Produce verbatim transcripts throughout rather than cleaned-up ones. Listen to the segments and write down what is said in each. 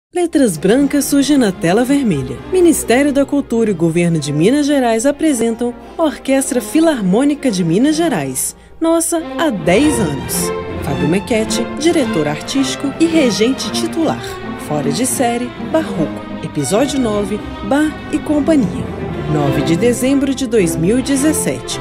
Letras brancas surgem na tela vermelha. Ministério da Cultura e Governo de Minas Gerais apresentam a Orquestra Filarmônica de Minas Gerais, nossa há dez anos. Fábio Mequete, diretor artístico e regente titular. Fora de série, Barroco. Episódio nove, Bar e Companhia. nove de dezembro de dois mil e dezessete.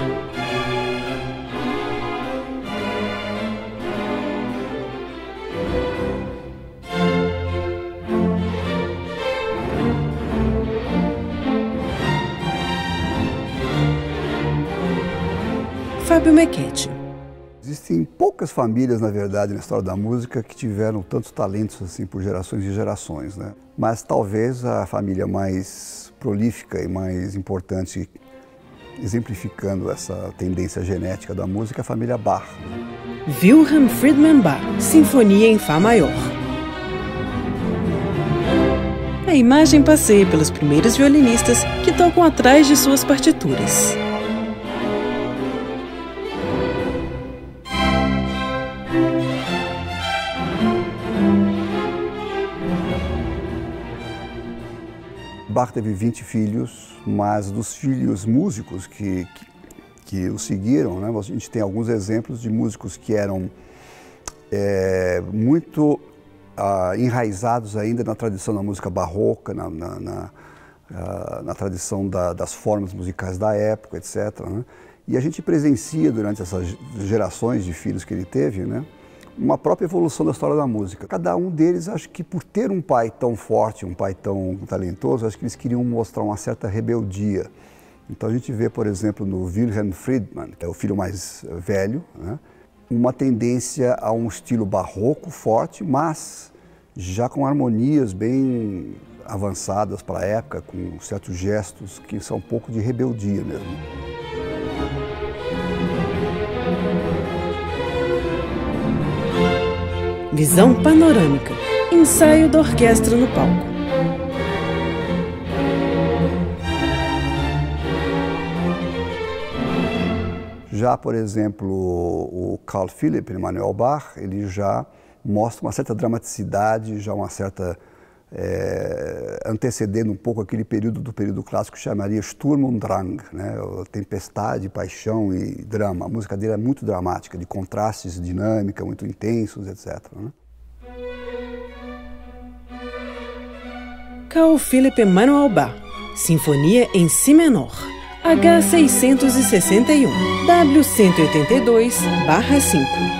Fábio Mequete. Existem poucas famílias, na verdade, na história da música que tiveram tantos talentos assim por gerações e gerações, né? Mas talvez a família mais prolífica e mais importante, exemplificando essa tendência genética da música, é a família Bach. Wilhelm Friedman Bach, Sinfonia em Fá Maior. A imagem passeia pelos primeiros violinistas que tocam atrás de suas partituras. Bach teve vinte filhos, mas dos filhos músicos que, que, que o seguiram, né, a gente tem alguns exemplos de músicos que eram é, muito ah, enraizados ainda na tradição da música barroca, na, na, na, ah, na tradição da, das formas musicais da época, etcétera, né? E a gente presencia durante essas gerações de filhos que ele teve, né, uma própria evolução da história da música. Cada um deles, acho que por ter um pai tão forte, um pai tão talentoso, acho que eles queriam mostrar uma certa rebeldia. Então a gente vê, por exemplo, no Wilhelm Friedman, que é o filho mais velho, né, uma tendência a um estilo barroco forte, mas já com harmonias bem avançadas para a época, com certos gestos que são um pouco de rebeldia mesmo. Visão panorâmica. Ensaio da orquestra no palco. Já, por exemplo, o Carl Philipp Emanuel Bach, ele já mostra uma certa dramaticidade, já uma certa é, antecedendo um pouco aquele período do período clássico que chamaria Sturm und Drang, né? Tempestade, paixão e drama. A música dele é muito dramática, de contrastes, dinâmica, muito intensos, etcétera, né? Carl Philipp Emanuel Bach, Sinfonia em Si menor, H seiscentos e sessenta e um, W cento e oitenta e dois barra cinco.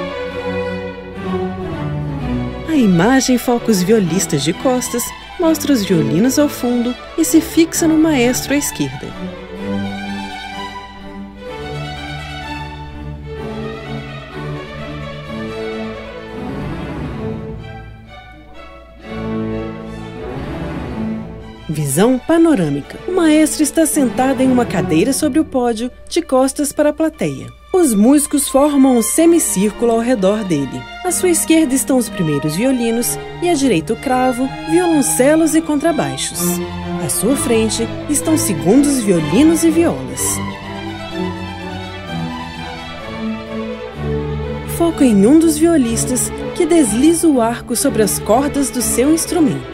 A imagem foca os violistas de costas, mostra os violinos ao fundo e se fixa no maestro à esquerda. Visão panorâmica. O maestro está sentado em uma cadeira sobre o pódio, de costas para a plateia. Os músicos formam um semicírculo ao redor dele. À sua esquerda estão os primeiros violinos e à direita o cravo, violoncelos e contrabaixos. À sua frente estão segundos violinos e violas. Foco em um dos violistas que desliza o arco sobre as cordas do seu instrumento.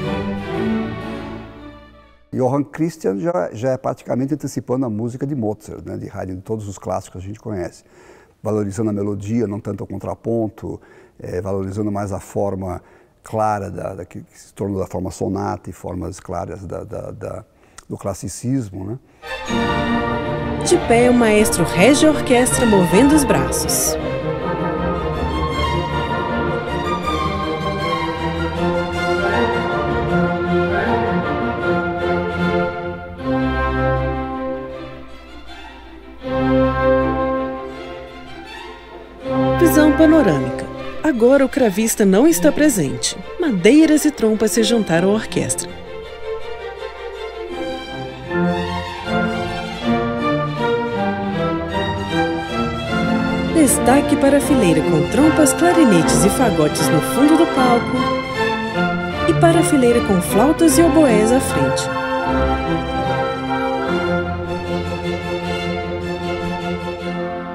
Johann Christian já, já é praticamente antecipando a música de Mozart, né, de Haydn, de todos os clássicos que a gente conhece. Valorizando a melodia, não tanto o contraponto, é, valorizando mais a forma clara, da, da, que se tornou da forma sonata e formas claras da, da, da, do classicismo, né? De pé, o maestro rege a orquestra movendo os braços. Visão panorâmica. Agora o cravista não está presente. Madeiras e trompas se juntaram à orquestra. Destaque para a fileira com trompas, clarinetes e fagotes no fundo do palco e para a fileira com flautas e oboés à frente.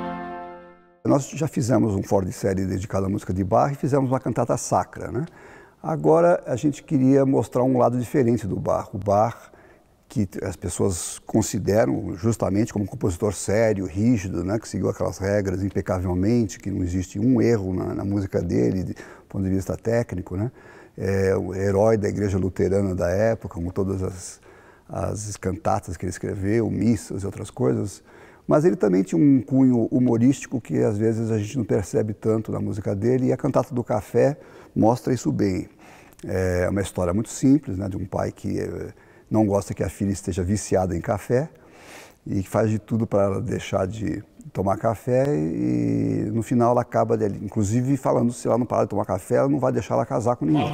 Nós já fizemos um fora de série dedicado à música de Bach e fizemos uma cantata sacra, né? Agora a gente queria mostrar um lado diferente do Bach. O Bach, que as pessoas consideram justamente como um compositor sério, rígido, né, que seguiu aquelas regras impecavelmente, que não existe um erro na, na música dele, do ponto de vista técnico, né? É o herói da igreja luterana da época, com todas as, as cantatas que ele escreveu, missas e outras coisas. Mas ele também tinha um cunho humorístico que às vezes a gente não percebe tanto na música dele, e a Cantata do Café mostra isso bem. É uma história muito simples, né, de um pai que não gosta que a filha esteja viciada em café e faz de tudo para ela deixar de tomar café, e no final ela acaba, dele, inclusive falando, se ela não parar de tomar café, ela não vai deixar ela casar com ninguém.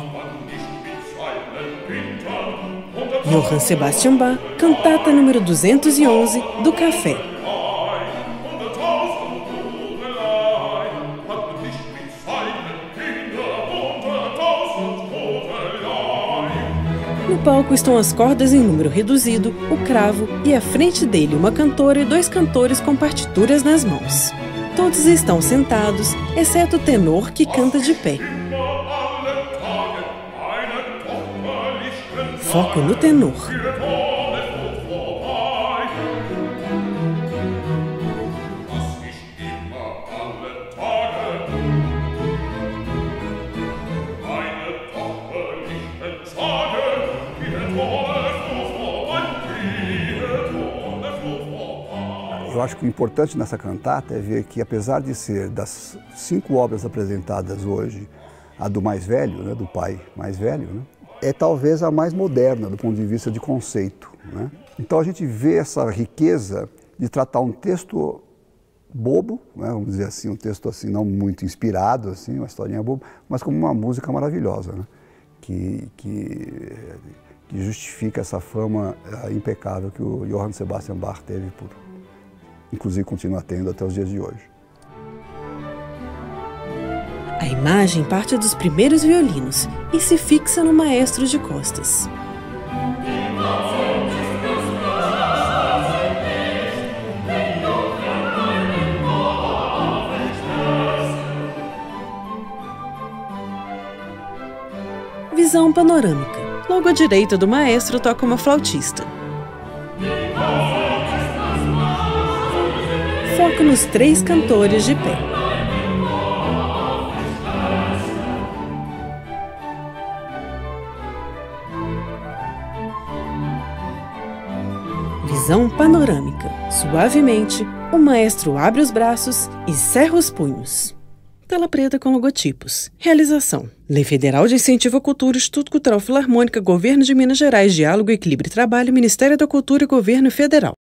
Johann Sebastian Bach, cantata número duzentos e onze, do Café. No palco estão as cordas em número reduzido, o cravo e à frente dele uma cantora e dois cantores com partituras nas mãos. Todos estão sentados, exceto o tenor que canta de pé. Foco no tenor. Eu acho que o importante nessa cantata é ver que, apesar de ser das cinco obras apresentadas hoje, a do mais velho, né, do pai mais velho, né, é talvez a mais moderna do ponto de vista de conceito, né? Então a gente vê essa riqueza de tratar um texto bobo, né, vamos dizer assim, um texto assim não muito inspirado, assim, uma historinha boba, mas como uma música maravilhosa, né, que, que, que justifica essa fama uh, impecável que o Johann Sebastian Bach teve por, inclusive continua tendo até os dias de hoje. A imagem parte dos primeiros violinos e se fixa no maestro de costas. Visão panorâmica. Logo à direita do maestro toca uma flautista. Foco nos três cantores de pé. Visão panorâmica. Suavemente, o maestro abre os braços e cerra os punhos. Tela preta com logotipos. Realização: Lei Federal de Incentivo à Cultura, Instituto Cultural Filarmônica, Governo de Minas Gerais, Diálogo, Equilíbrio e Trabalho, Ministério da Cultura e Governo Federal.